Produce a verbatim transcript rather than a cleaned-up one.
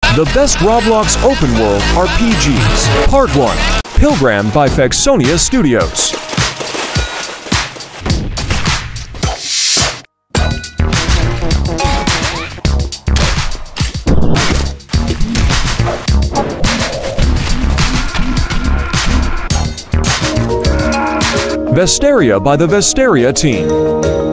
The best Roblox open world R P Gs. Part one. Pilgrim by Fexonia Studios. Vesteria by the Vesteria team.